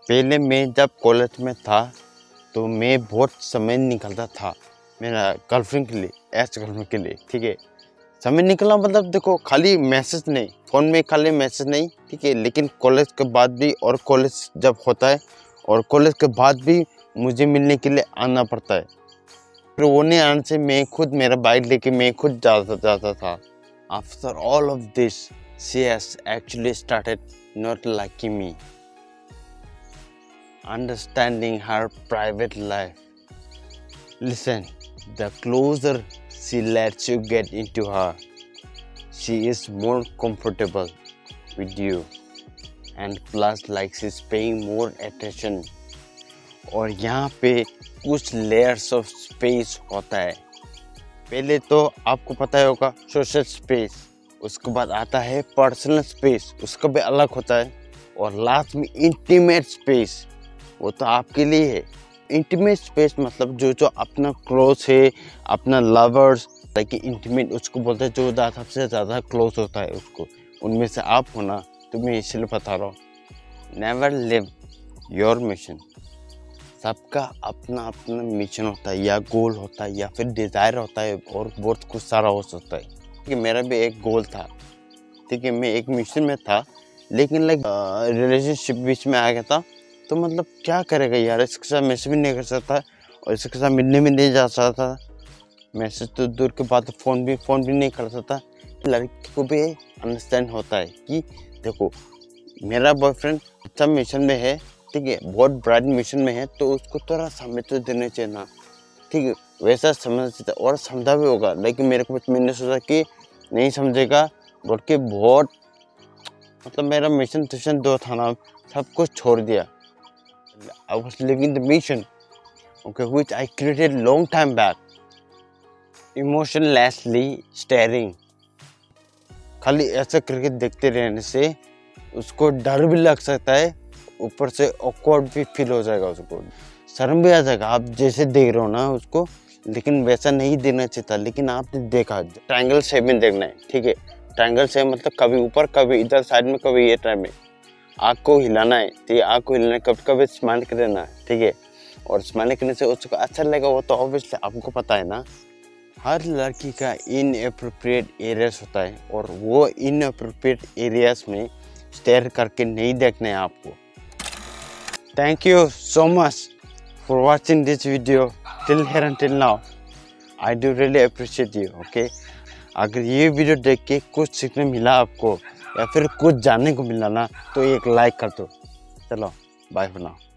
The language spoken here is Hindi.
पहले मैं जब कॉलेज में था तो मैं बहुत समय निकलता था मेरा गर्लफ्रेंड के लिए, एक्स गर्लफ्रेंड के लिए, ठीक है। समय निकला मतलब देखो, खाली मैसेज नहीं, फ़ोन में खाली मैसेज नहीं, ठीक है, लेकिन कॉलेज के बाद भी, और कॉलेज जब होता है और कॉलेज के बाद भी मुझे मिलने के लिए आना पड़ता है। फिर वो नहीं आने से मैं खुद मेरा बाइक लेके मैं खुद जाता था। After all of this she has actually started not liking me, understanding her private life. Listen, the closer she lets you get into her, she is more comfortable with you, and plus like she's paying more attention. और यहाँ पे कुछ लेयर्स ऑफ स्पेस होता है। पहले तो आपको पता ही होगा सोशल स्पेस, उसके बाद आता है पर्सनल स्पेस, उसका भी अलग होता है, और लास्ट में इंटीमेट स्पेस, वो तो आपके लिए है। इंटीमेट स्पेस मतलब जो अपना क्लोज है, अपना लवर्स, ताकि इंटीमेट उसको बोलते हैं जो सबसे ज़्यादा क्लोज होता है उसको, उनमें से आप होना। तो मैं इसलिए बता रहा हूँ, नेवर लिव योर मिशन। सबका अपना अपना मिशन होता है, या गोल होता है, या फिर डिज़ायर होता है, और बहुत कुछ सारा हो सकता है। कि मेरा भी एक गोल था, ठीक है, मैं एक मिशन में था, लेकिन लाइक रिलेशनशिप बीच में आ गया था। तो मतलब क्या करेगा यार, इसके साथ मैसेज भी नहीं कर सकता और इसके साथ मिलने भी नहीं जा सकता, मैसेज तो दूर के बाद फ़ोन भी नहीं कर सकता। लड़की को भी अंडरस्टैंड होता है कि देखो मेरा बॉयफ्रेंड अच्छा मिशन में है, ठीक है, बहुत ब्राइट मिशन में है, तो उसको थोड़ा समय तो देना चाहिए ना, ठीक है, वैसा समझना चाहिए। और समझा भी होगा, लेकिन मेरे को मैंने सोचा कि नहीं समझेगा, बोल के बहुत मतलब मेरा मिशन दो था ना, सब कुछ छोड़ दिया। I was living the mission, okay, which I created long time back. Emotionlessly staring. खाली ऐसा करके देखते रहने से उसको डर भी लग सकता है, ऊपर से awkward भी फील हो जाएगा, उसको शर्म भी आ जाएगा। आप जैसे देख रहे हो ना उसको, लेकिन वैसा नहीं देना चाहिए था, लेकिन आपने देखा। ट्रायंगल शेप में देखना है, ठीक है, ट्रायंगल शेप मतलब कभी ऊपर, कभी इधर साइड में, कभी ये टाइप में। आँख को हिलाना है, ठीक है, आँख को हिलाना है, कभी कभी स्माइल कर देना है, ठीक है, और स्माइल करने से उसको अच्छा लगेगा, वो तो ऑब्वियसली आपको पता है ना। हर लड़की का इनएप्रोप्रिएट एरियाज होता है, और वो इनएप्रोप्रिएट एरियाज में स्टेयर करके नहीं देखना है आपको। Thank you so much for watching this video till here and now. I do really appreciate you, okay. अगर ये वीडियो देख के कुछ सीखने मिला आपको, या फिर कुछ जानने को मिला ना, तो एक लाइक कर दो। चलो बाय फॉर नाउ।